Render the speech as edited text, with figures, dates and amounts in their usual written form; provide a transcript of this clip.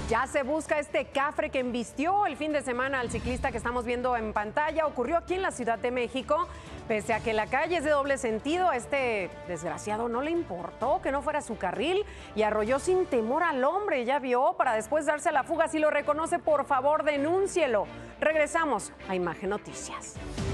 Ya se busca este cafre que embistió el fin de semana al ciclista que estamos viendo en pantalla. Ocurrió aquí en la Ciudad de México. Pese a que la calle es de doble sentido, a este desgraciado no le importó que no fuera su carril y arrolló sin temor al hombre. Ya vio, para después darse a la fuga. Si lo reconoce, por favor, denúncielo. Regresamos a Imagen Noticias.